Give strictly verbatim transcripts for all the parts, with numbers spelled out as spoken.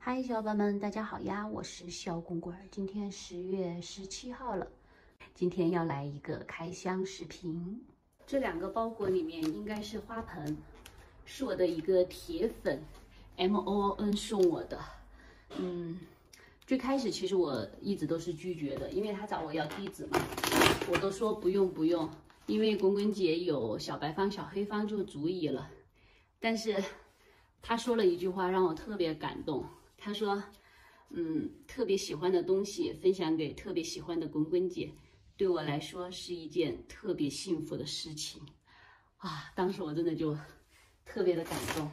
嗨，小伙伴们，大家好呀！我是小滚滚，今天十月十七号了，今天要来一个开箱视频。这两个包裹里面应该是花盆，是我的一个铁粉 M O N 送我的。嗯，最开始其实我一直都是拒绝的，因为他找我要地址嘛，我都说不用不用，因为滚滚姐有小白方、小黑方就足以了。但是他说了一句话让我特别感动。他说：“嗯，特别喜欢的东西分享给特别喜欢的滚滚姐，对我来说是一件特别幸福的事情啊！”当时我真的就特别的感动，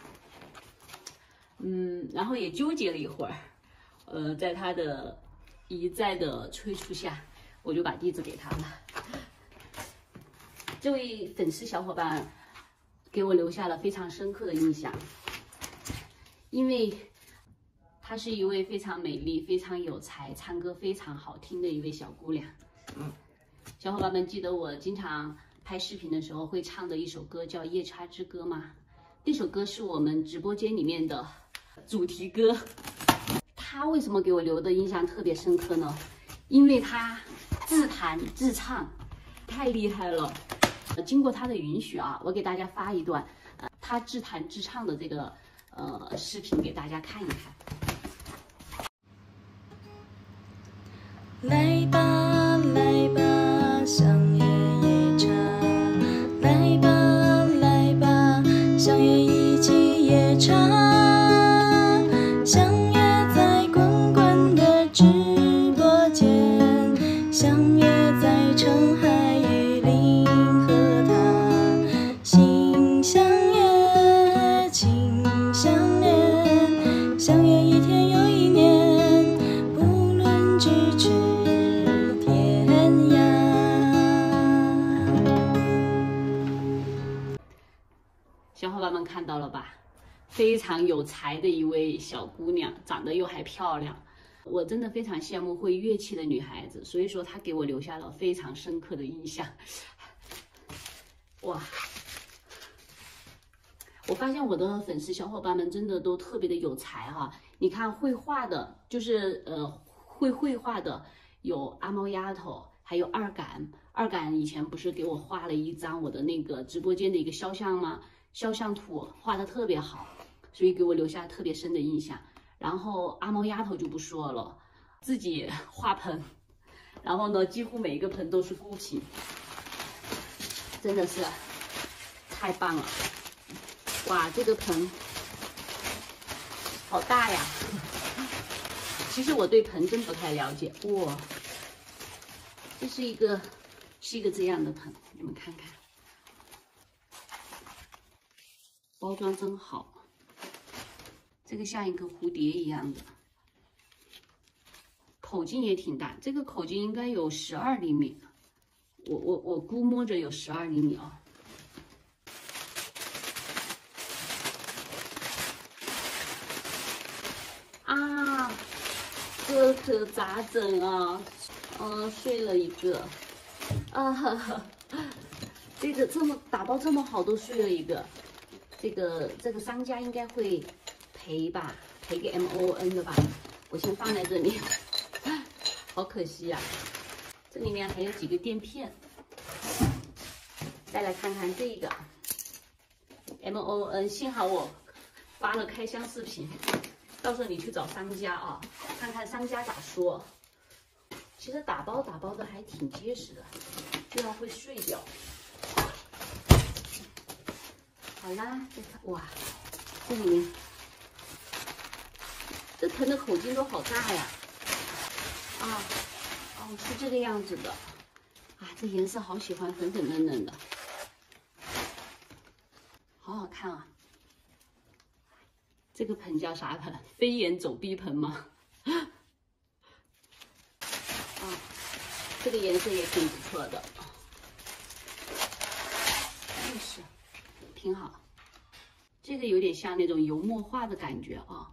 嗯，然后也纠结了一会儿，呃，在他的一再的催促下，我就把地址给他了。这位粉丝小伙伴给我留下了非常深刻的印象，因为她是一位非常美丽、非常有才、唱歌非常好听的一位小姑娘。嗯，小伙伴们记得我经常拍视频的时候会唱的一首歌叫《夜叉之歌》吗？那首歌是我们直播间里面的主题歌。她为什么给我留的印象特别深刻呢？因为她自弹自唱，太厉害了。经过她的允许啊，我给大家发一段呃她自弹自唱的这个呃视频给大家看一看。 来吧来吧相约夜叉，来吧来吧相约一起夜叉，相约在滚滚的直播间，相约在澄海与林和塔，心相约情相连，相约一天又一年，不论咫尺小伙伴们看到了吧？非常有才的一位小姑娘，长得又还漂亮，我真的非常羡慕会乐器的女孩子，所以说她给我留下了非常深刻的印象。哇！我发现我的粉丝小伙伴们真的都特别的有才哈、啊！你看绘画的，就是呃会绘画的有阿猫丫头，还有二杆。二杆以前不是给我画了一张我的那个直播间的一个肖像吗？肖像图画的特别好，所以给我留下特别深的印象。然后阿猫丫头就不说了，自己画盆，然后呢，几乎每一个盆都是孤品，真的是太棒了！哇，这个盆好大呀！其实我对盆真不太了解。哇，这是一个是一个这样的盆，你们看看。包装真好，这个像一个蝴蝶一样的，口径也挺大，这个口径应该有十二厘米，我我我估摸着有十二厘米啊。啊，这可咋整啊？嗯，碎了一个，啊哈哈，这个这么打包这么好都碎了一个。这个这个商家应该会赔吧，赔给 M O N 的吧？我先放在这里，好可惜呀、啊。这里面还有几个垫片，再来看看这个 M O N， 幸好我发了开箱视频，到时候你去找商家啊，看看商家咋说。其实打包打包的还挺结实的，居然会碎掉。好啦，再看哇，这里面这盆的口径都好大呀！啊，哦，是这个样子的啊，这颜色好喜欢，粉粉嫩嫩的，好好看啊！这个盆叫啥盆？飞檐走壁盆吗？啊，这个颜色也挺不错的，就是。挺好，这个有点像那种油墨画的感觉啊。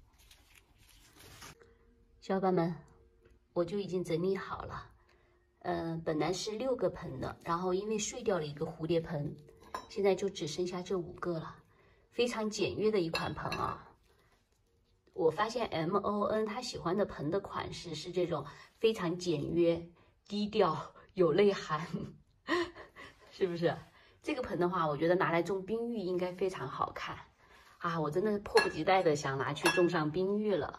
小伙伴们，我就已经整理好了。嗯、呃，本来是六个盆的，然后因为碎掉了一个蝴蝶盆，现在就只剩下这五个了。非常简约的一款盆啊， 我发现 M O N 他喜欢的盆的款式是这种非常简约、低调、有内涵，是不是？这个盆的话，我觉得拿来种冰玉应该非常好看啊！我真的迫不及待的想拿去种上冰玉了。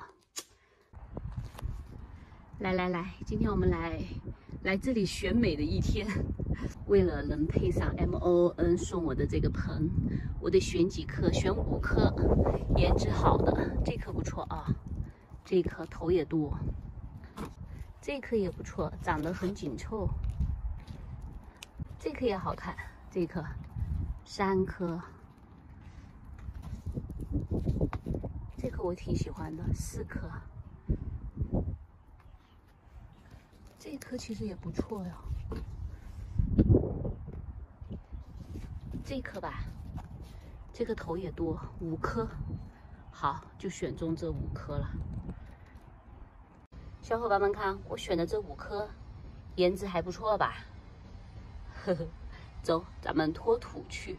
来来来，今天我们来来这里选美的一天。为了能配上 M O N 送我的这个盆，我得选几颗，选五颗颜值好的。这颗不错啊，这颗头也多，这颗也不错，长得很紧凑。这颗也好看，这颗三颗，这颗我挺喜欢的，四颗。这颗其实也不错哟。这颗吧，这个头也多，五颗，好，就选中这五颗了。小伙伴们看，我选的这五颗，颜值还不错吧？呵呵，走，咱们脱土去。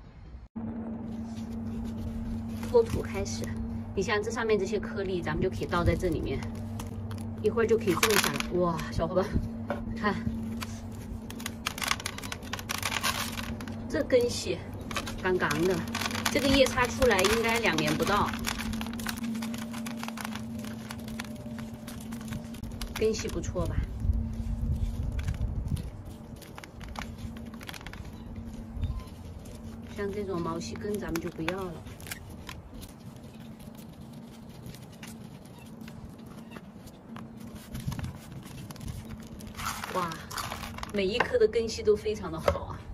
脱土开始，你像这上面这些颗粒，咱们就可以倒在这里面，一会儿就可以种下来。哇，小伙伴，看。这根系刚刚的，这个叶插出来应该两年不到，根系不错吧？像这种毛细根咱们就不要了。哇，每一颗的根系都非常的好啊！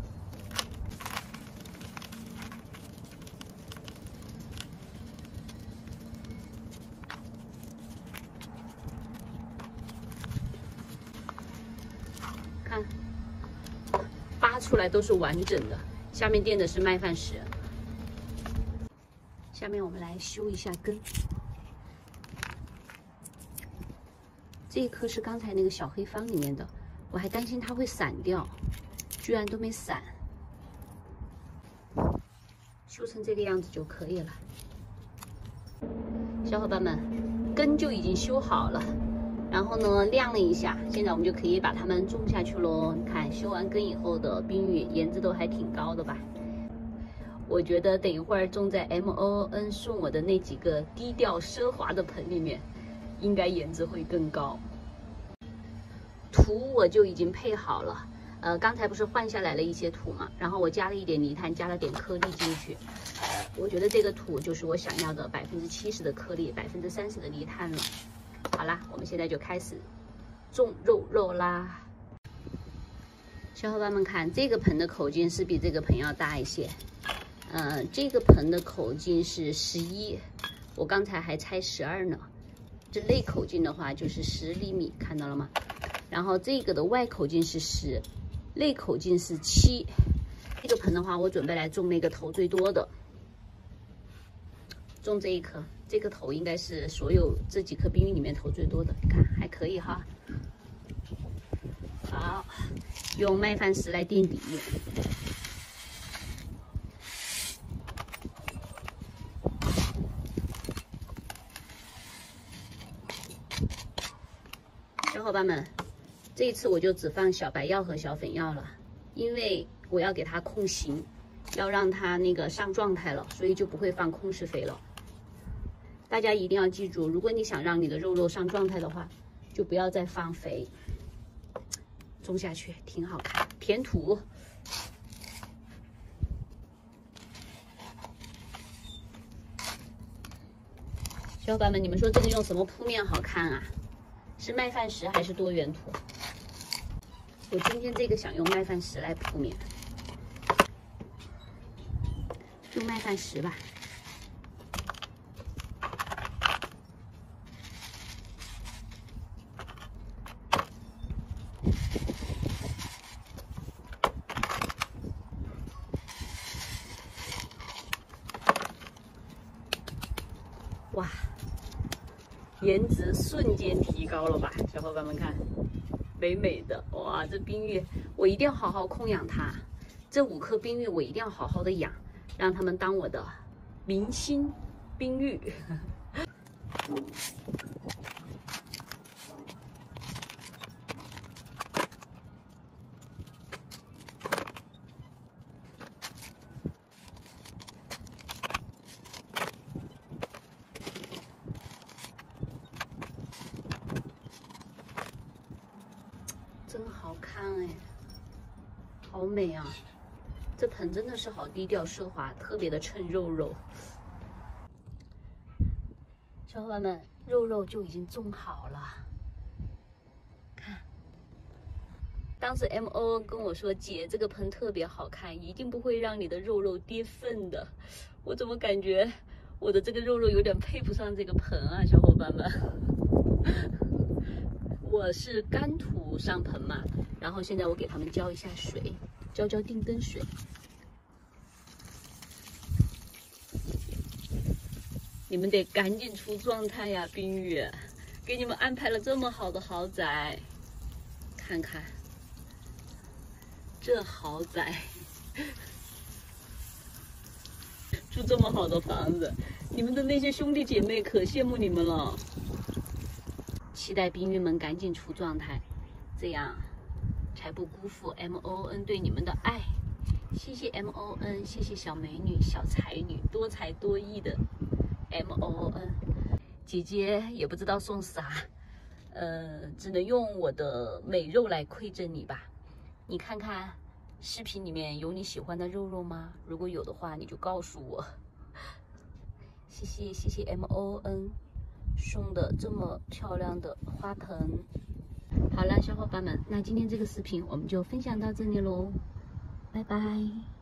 看，扒出来都是完整的，下面垫的是麦饭石。下面我们来修一下根。这一颗是刚才那个小黑方里面的，我还担心它会散掉，居然都没散。修成这个样子就可以了。小伙伴们，根就已经修好了。然后呢，晾了一下，现在我们就可以把它们种下去喽。你看，修完根以后的冰玉颜值都还挺高的吧？我觉得等一会儿种在 M O N 送我的那几个低调奢华的盆里面，应该颜值会更高。土我就已经配好了，呃，刚才不是换下来了一些土嘛，然后我加了一点泥炭，加了点颗粒进去。我觉得这个土就是我想要的百分之七十的颗粒，百分之三十的泥炭了。好啦，我们现在就开始种肉肉啦。小伙伴们看，这个盆的口径是比这个盆要大一些。呃，这个盆的口径是十一，我刚才还猜十二呢。这内口径的话就是十厘米，看到了吗？然后这个的外口径是十，内口径是七。这个盆的话，我准备来种那个头最多的，种这一颗。这个头应该是所有这几颗冰玉里面头最多的，你看还可以哈。好，用麦饭石来垫底。小伙伴们，这一次我就只放小白药和小粉药了，因为我要给它控型，要让它那个上状态了，所以就不会放空施肥了。大家一定要记住，如果你想让你的肉肉上状态的话，就不要再放肥，种下去挺好看。填土，小伙伴们，你们说这个用什么铺面好看啊？是麦饭石还是多元土？我今天这个想用麦饭石来铺面，用麦饭石吧。哇，颜值瞬间提高了吧，小伙伴们看，美美的哇！这冰玉我一定要好好供养它，这五颗冰玉我一定要好好的养，让它们当我的明星冰玉。 真好看哎，好美啊！这盆真的是好低调奢华，特别的衬肉肉。小伙伴们，肉肉就已经种好了，看。当时 M O 跟我说：“姐，这个盆特别好看，一定不会让你的肉肉跌份的。”我怎么感觉我的这个肉肉有点配不上这个盆啊，小伙伴们？我是干土上盆嘛，然后现在我给它们浇一下水，浇浇定灯水。你们得赶紧出状态呀，冰雨，给你们安排了这么好的豪宅，看看这豪宅，住这么好的房子，你们的那些兄弟姐妹可羡慕你们了。期待冰玉们赶紧出状态，这样才不辜负 M O N 对你们的爱。谢谢 M O N， 谢谢小美女、小才女、多才多艺的 M O N。姐姐也不知道送啥，呃，只能用我的美肉来馈赠你吧。你看看视频里面有你喜欢的肉肉吗？如果有的话，你就告诉我。谢谢谢谢 M O N。送的这么漂亮的花盆。好了，小伙伴们，那今天这个视频我们就分享到这里喽，拜拜。